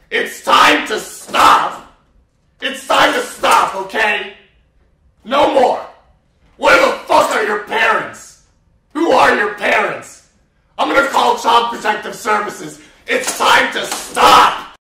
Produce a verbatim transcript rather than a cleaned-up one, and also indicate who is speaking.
Speaker 1: It's time to stop! It's time to stop, okay? No more! Where the fuck are your parents? Who are your parents? I'm gonna call Child Protective Services. It's time to stop!